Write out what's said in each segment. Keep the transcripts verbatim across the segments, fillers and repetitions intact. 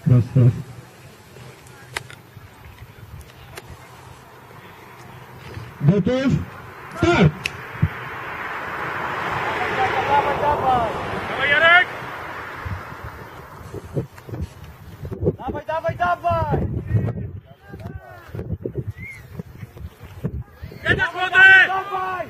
prosto. Gotów? Start! Dawaj, dawaj! Dawaj, Jarek! Dawaj, dawaj, dawaj! Jedziesz, młody! Dawaj!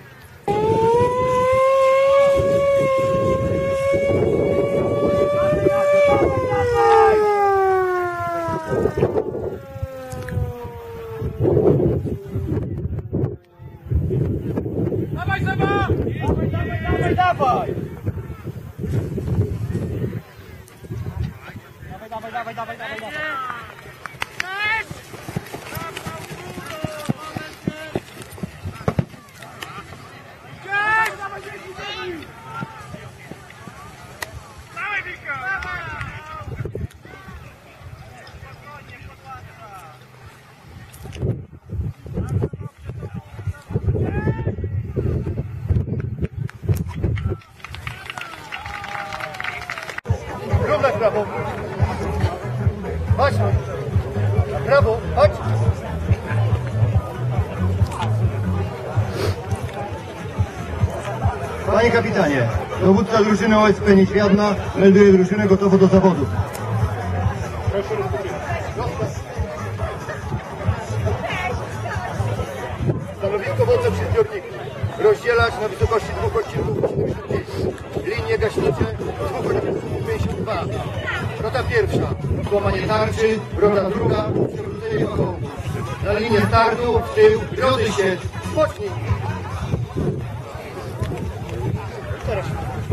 Dawaj, Seba! Dawaj, dawaj, dawaj, dawaj! Dawaj, dawaj, dawaj, dawaj, dawaj! Równać prawo. Chodź. Prawo, chodź. Panie kapitanie, dowódca drużyny O S P Nieświadna melduje drużynę gotowo do zawodu. Stanowisko wodne przy zbiorniku. Rozdzielać na wysokości dwóch odcinków siedemdziesiąt pięć. Linie gaśnicze dwóch odcinków pięćdziesiąt dwa. Rota pierwsza. Złamanie tarczy. Rota druga. Przewrócenie koło. Na linię startu. W tył. Drodzy się. Spocznij. Teraz.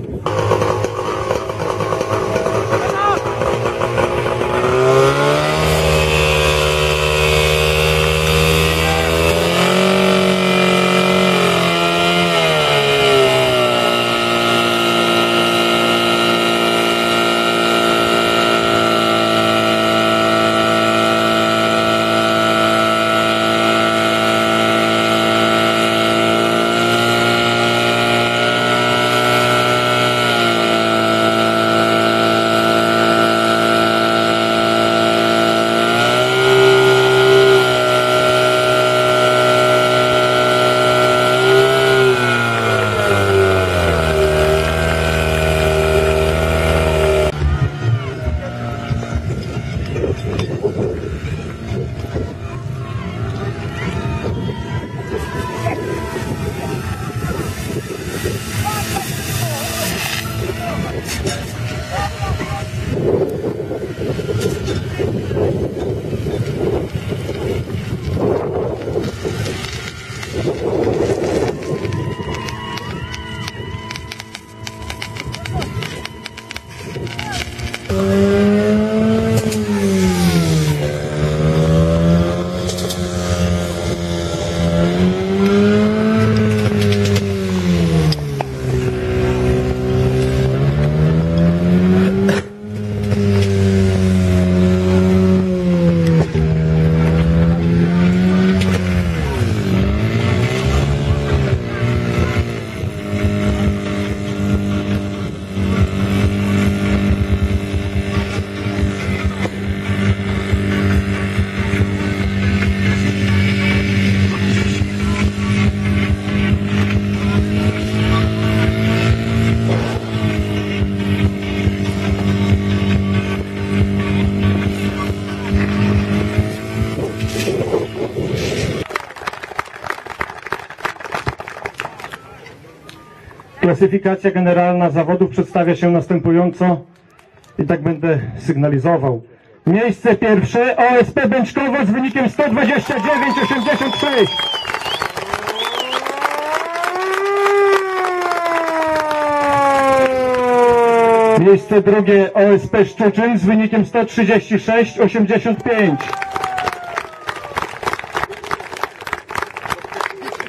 Klasyfikacja generalna zawodów przedstawia się następująco i tak będę sygnalizował. Miejsce pierwsze O S P Bęczkowo z wynikiem sto dwadzieścia dziewięć osiemdziesiąt sześć. Miejsce drugie O S P Szczuczyn z wynikiem sto trzydzieści sześć osiemdziesiąt pięć.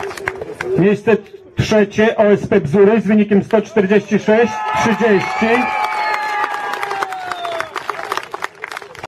Miejsce trzecie O S P Bzury z wynikiem sto czterdzieści sześć trzydzieści.